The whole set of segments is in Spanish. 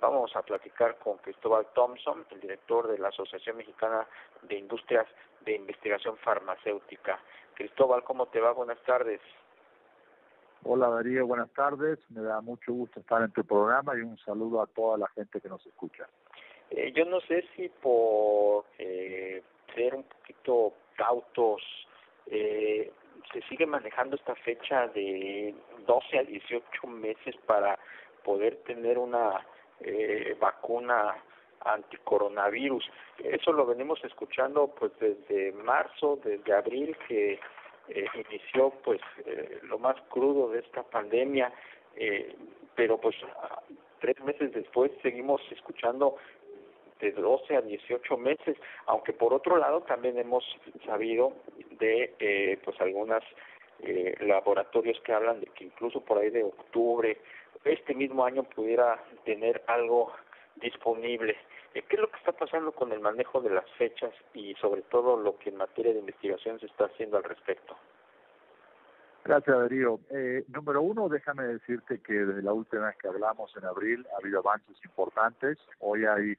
Vamos a platicar con Cristóbal Thompson, el director de la Asociación Mexicana de Industrias de Investigación Farmacéutica. Cristóbal, ¿cómo te va? Buenas tardes. Hola Darío, buenas tardes. Me da mucho gusto estar en tu programa y un saludo a toda la gente que nos escucha. Yo no sé si por ser un poquito cautos, se sigue manejando esta fecha de 12 a 18 meses para poder tener una vacuna anticoronavirus. Eso lo venimos escuchando pues desde marzo, desde abril, que inició pues lo más crudo de esta pandemia, pero pues 3 meses después seguimos escuchando de 12 a 18 meses, aunque por otro lado también hemos sabido de pues algunas laboratorios que hablan de que incluso por ahí de octubre este mismo año pudiera tener algo disponible. ¿Qué es lo que está pasando con el manejo de las fechas y sobre todo lo que en materia de investigación se está haciendo al respecto? Gracias, Darío. Número uno, déjame decirte que desde la última vez que hablamos en abril ha habido avances importantes. Hoy hay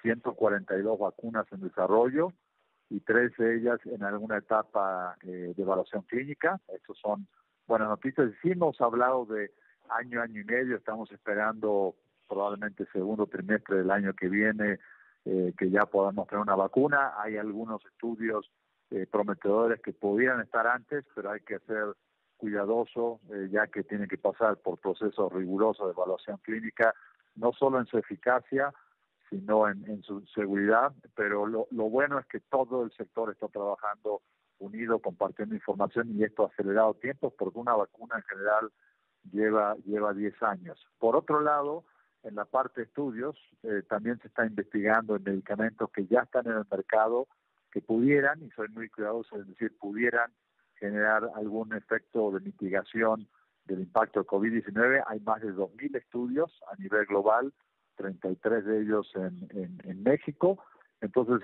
142 vacunas en desarrollo y 3 de ellas en alguna etapa de evaluación clínica. Estas son buenas noticias. Sí hemos hablado de año y medio, estamos esperando probablemente segundo trimestre del año que viene que ya podamos tener una vacuna. Hay algunos estudios prometedores que pudieran estar antes, pero hay que ser cuidadoso, ya que tiene que pasar por procesos rigurosos de evaluación clínica, no solo en su eficacia, sino en su seguridad, pero lo bueno es que todo el sector está trabajando unido, compartiendo información, y esto ha acelerado tiempos, porque una vacuna en general lleva 10 años. Por otro lado, en la parte de estudios, también se está investigando en medicamentos que ya están en el mercado, que pudieran, y soy muy cuidadoso en decir pudieran, generar algún efecto de mitigación del impacto de COVID-19. Hay más de 2.000 estudios a nivel global, 33 de ellos en México. Entonces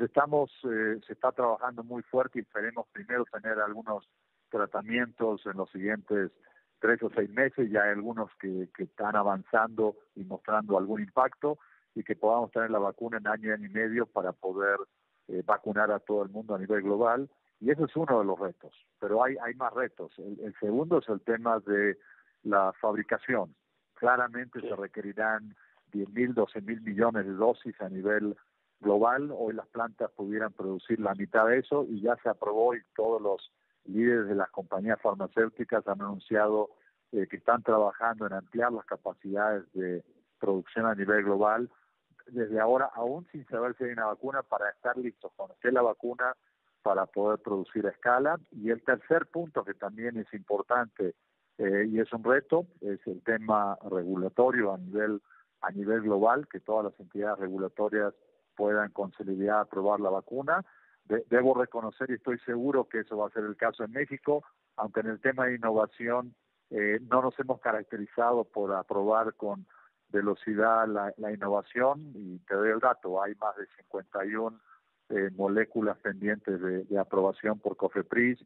se está trabajando muy fuerte y esperemos primero tener algunos tratamientos en los siguientes 3 o 6 meses. Ya hay algunos que están avanzando y mostrando algún impacto, y que podamos tener la vacuna en año y medio para poder vacunar a todo el mundo a nivel global. Y ese es uno de los retos, pero hay más retos. El segundo es el tema de la fabricación. Claramente se requerirán 10.000, 12.000 millones de dosis a nivel global. Hoy las plantas pudieran producir la mitad de eso, y ya se aprobó, y todos los líderes de las compañías farmacéuticas han anunciado que están trabajando en ampliar las capacidades de producción a nivel global desde ahora, aún sin saber si hay una vacuna, para estar listos cuando esté la vacuna para poder producir a escala. Y el tercer punto, que también es importante y es un reto, es el tema regulatorio a nivel global, que todas las entidades regulatorias puedan con celeridad aprobar la vacuna. Debo reconocer, y estoy seguro que eso va a ser el caso en México, aunque en el tema de innovación no nos hemos caracterizado por aprobar con velocidad la innovación, y te doy el dato, hay más de 51 moléculas pendientes de aprobación por COFEPRIS,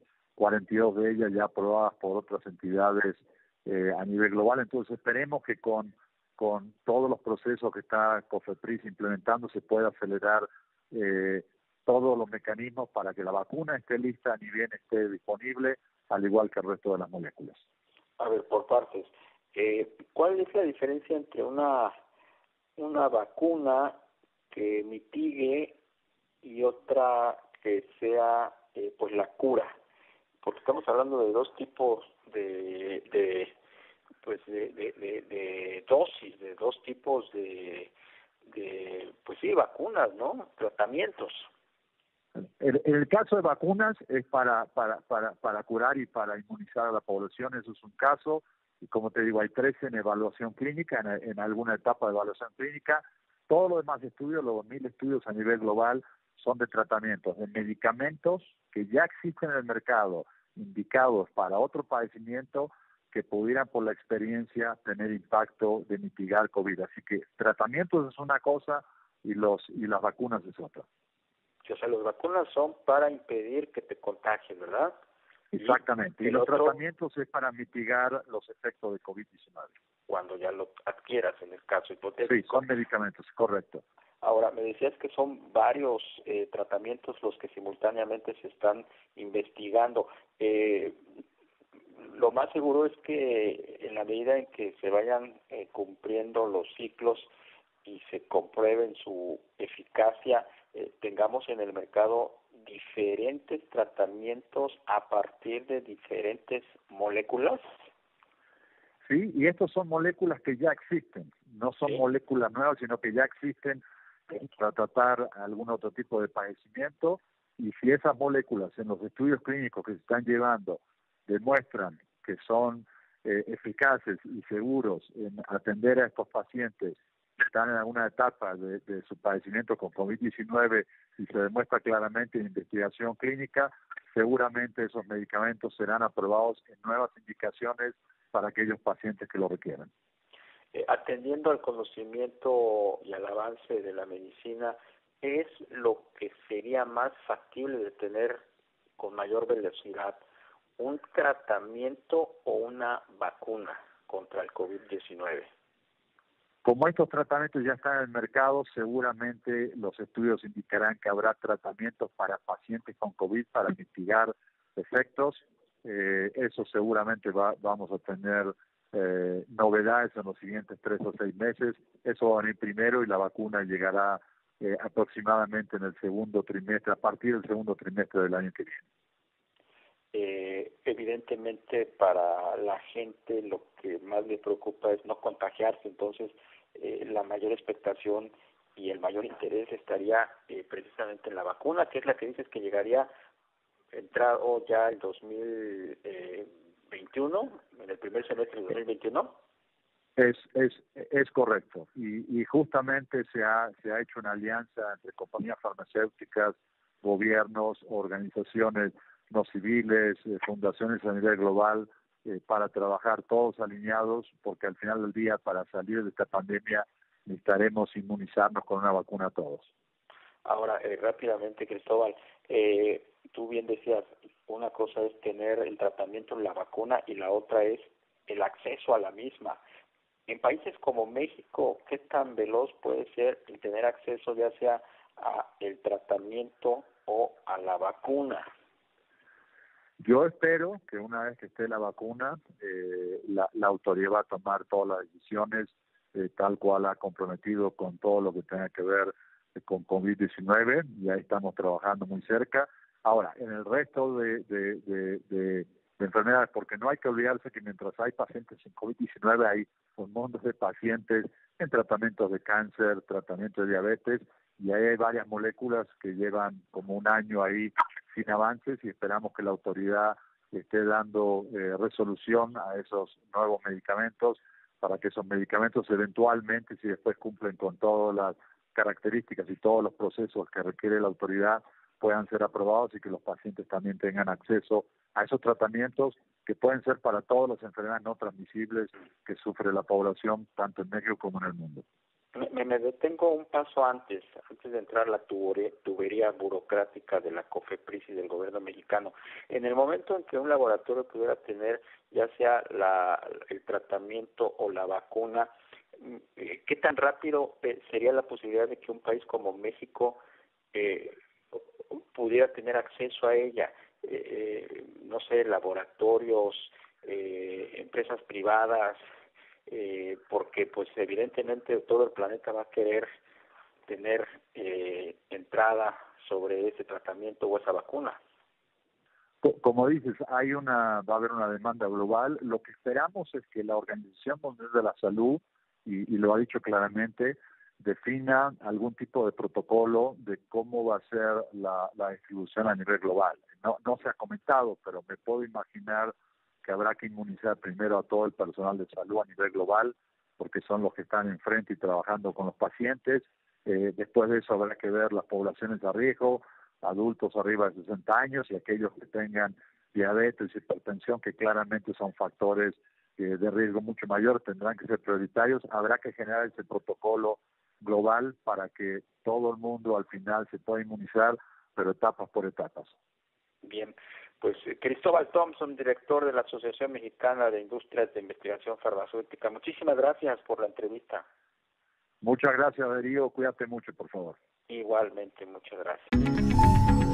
42 de ellas ya aprobadas por otras entidades a nivel global. Entonces esperemos que con todos los procesos que está COFEPRIS implementando se pueda acelerar todos los mecanismos para que la vacuna esté lista ni bien esté disponible, al igual que el resto de las moléculas. A ver, por partes. ¿Cuál es la diferencia entre una vacuna que mitigue y otra que sea pues la cura? Porque estamos hablando de dos tipos de dosis, de dos tipos de pues sí, vacunas, ¿no? Tratamientos. En el caso de vacunas es para curar y para inmunizar a la población. Eso es un caso, y como te digo, hay 13 en evaluación clínica, en alguna etapa de evaluación clínica. Todos los demás estudios, los 2.000 estudios a nivel global, son de tratamientos, de medicamentos que ya existen en el mercado, indicados para otro padecimiento, que pudieran por la experiencia tener impacto de mitigar COVID. Así que tratamientos es una cosa y las vacunas es otra. O sea, las vacunas son para impedir que te contagien, ¿verdad? Exactamente. Y los tratamientos es para mitigar los efectos de COVID-19. cuando ya lo adquieras, en el caso hipotético. Sí, con medicamentos, correcto. Ahora, me decías que son varios tratamientos los que simultáneamente se están investigando. Lo más seguro es que en la medida en que se vayan cumpliendo los ciclos y se comprueben su eficacia, tengamos en el mercado diferentes tratamientos a partir de diferentes moléculas. Sí, y estos son moléculas que ya existen, no son moléculas nuevas, sino que ya existen para tratar algún otro tipo de padecimiento, y si esas moléculas en los estudios clínicos que se están llevando demuestran que son eficaces y seguros en atender a estos pacientes que están en alguna etapa de su padecimiento con COVID-19 y se demuestra claramente en investigación clínica, seguramente esos medicamentos serán aprobados en nuevas indicaciones para aquellos pacientes que lo requieran. Atendiendo al conocimiento y al avance de la medicina, ¿es lo que sería más factible de tener con mayor velocidad, un tratamiento o una vacuna contra el COVID-19? Como estos tratamientos ya están en el mercado, seguramente los estudios indicarán que habrá tratamientos para pacientes con COVID para mitigar efectos. Eso seguramente vamos a tener novedades en los siguientes 3 o 6 meses. Eso va a venir primero y la vacuna llegará aproximadamente en el segundo trimestre, a partir del segundo trimestre del año que viene. Evidentemente para la gente lo que más le preocupa es no contagiarse, entonces la mayor expectación y el mayor interés estaría precisamente en la vacuna, que es la que dices que llegaría entrado ya el 2021, en el primer semestre del 2021. Es correcto, y justamente se ha hecho una alianza entre compañías farmacéuticas, gobiernos, organizaciones no civiles, fundaciones a nivel global, para trabajar todos alineados, porque al final del día, para salir de esta pandemia, necesitaremos inmunizarnos con una vacuna a todos. Ahora, rápidamente, Cristóbal, tú bien decías, una cosa es tener el tratamiento, la vacuna, y la otra es el acceso a la misma. En países como México, ¿qué tan veloz puede ser el tener acceso ya sea a el tratamiento o a la vacuna? Yo espero que una vez que esté la vacuna, la autoridad va a tomar todas las decisiones tal cual ha comprometido con todo lo que tenga que ver con COVID-19, y ahí estamos trabajando muy cerca. Ahora, en el resto de enfermedades, porque no hay que olvidarse que mientras hay pacientes en COVID-19 hay un montón de pacientes en tratamientos de cáncer, tratamientos de diabetes, y ahí hay varias moléculas que llevan como un año ahí sin avances, y esperamos que la autoridad esté dando resolución a esos nuevos medicamentos para que esos medicamentos eventualmente, si después cumplen con todas las características y todos los procesos que requiere la autoridad, puedan ser aprobados y que los pacientes también tengan acceso a esos tratamientos que pueden ser para todas las enfermedades no transmisibles que sufre la población, tanto en México como en el mundo. Me detengo un paso antes de entrar a la tubería burocrática de la COFEPRIS y del gobierno mexicano. En el momento en que un laboratorio pudiera tener ya sea el tratamiento o la vacuna, ¿qué tan rápido sería la posibilidad de que un país como México pudiera tener acceso a ella? No sé, laboratorios, empresas privadas, porque pues evidentemente todo el planeta va a querer tener entrada sobre ese tratamiento o esa vacuna. Como dices, va a haber una demanda global. Lo que esperamos es que la Organización Mundial de la Salud, y lo ha dicho claramente, defina algún tipo de protocolo de cómo va a ser la distribución a nivel global. No se ha comentado, pero me puedo imaginar que habrá que inmunizar primero a todo el personal de salud a nivel global, porque son los que están enfrente y trabajando con los pacientes. Después de eso habrá que ver las poblaciones a riesgo, adultos arriba de 60 años y aquellos que tengan diabetes y hipertensión, que claramente son factores de riesgo mucho mayor, tendrán que ser prioritarios. Habrá que generar ese protocolo global para que todo el mundo al final se pueda inmunizar, pero etapas por etapas. Bien, Pues Cristóbal Thompson, director de la Asociación Mexicana de Industrias de Investigación Farmacéutica. Muchísimas gracias por la entrevista. Muchas gracias, Darío. Cuídate mucho, por favor. Igualmente, muchas gracias.